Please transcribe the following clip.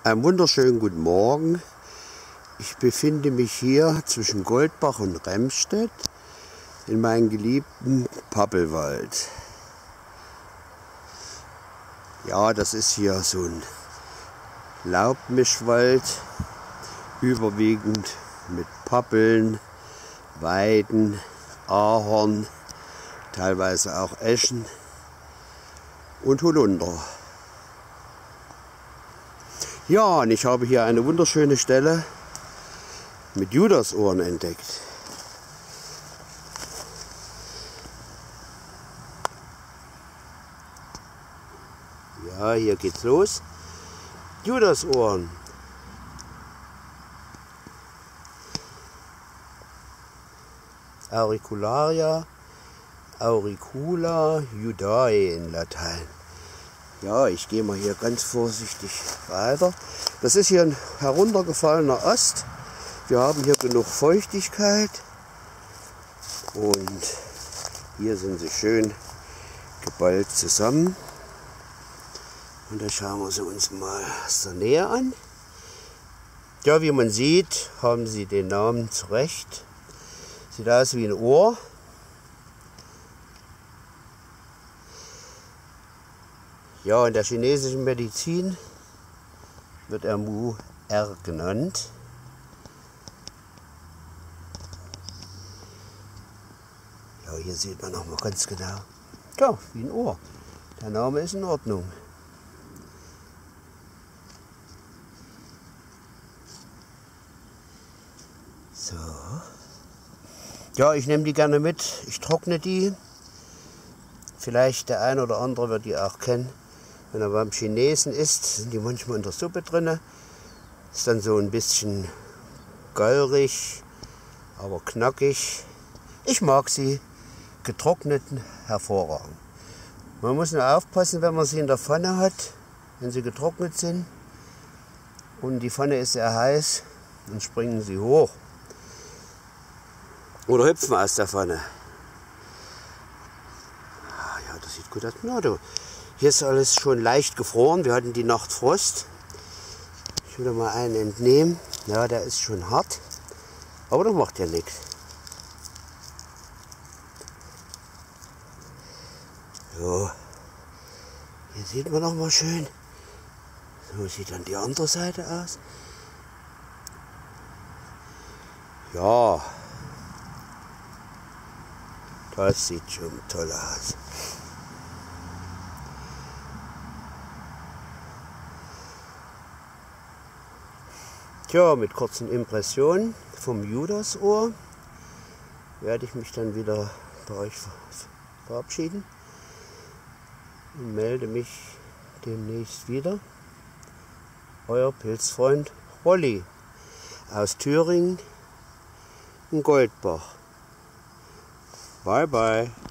Einen wunderschönen guten Morgen. Ich befinde mich hier zwischen Goldbach und Remstedt in meinem geliebten Pappelwald. Ja, das ist hier so ein Laubmischwald, überwiegend mit Pappeln, Weiden, Ahorn, teilweise auch Eschen und Holunder. Ja, und ich habe hier eine wunderschöne Stelle mit Judasohren entdeckt. Ja, hier geht's los. Judasohren. Auricularia, Auricula judae in Latein. Ja, ich gehe mal hier ganz vorsichtig weiter. Das ist hier ein heruntergefallener Ast. Wir haben hier genug Feuchtigkeit. Und hier sind sie schön geballt zusammen. Und da schauen wir sie uns mal aus der Nähe an. Ja, wie man sieht, haben sie den Namen zurecht. Sieht aus wie ein Ohr. Ja, in der chinesischen Medizin wird er Mu-Er genannt. Ja, hier sieht man noch mal ganz genau. Ja, wie ein Ohr. Der Name ist in Ordnung. So. Ja, ich nehme die gerne mit. Ich trockne die. Vielleicht der eine oder andere wird die auch kennen. Wenn er beim Chinesen isst, sind die manchmal in der Suppe drin. Ist dann so ein bisschen gaurig, aber knackig. Ich mag sie getrocknet hervorragend. Man muss nur aufpassen, wenn man sie in der Pfanne hat, wenn sie getrocknet sind. Und die Pfanne ist sehr heiß, dann springen sie hoch. Oder hüpfen aus der Pfanne. Ja, das sieht gut aus. Ja, du. Hier ist alles schon leicht gefroren. Wir hatten die Nacht Frost. Ich will mal einen entnehmen. Ja, der ist schon hart. Aber das macht ja nichts. So. Hier sieht man noch mal schön. So sieht dann die andere Seite aus. Ja. Das sieht schon toll aus. Tja, mit kurzen Impressionen vom Judasohr werde ich mich dann wieder bei euch verabschieden und melde mich demnächst wieder. Euer Pilzfreund Rolli aus Thüringen in Goldbach. Bye bye.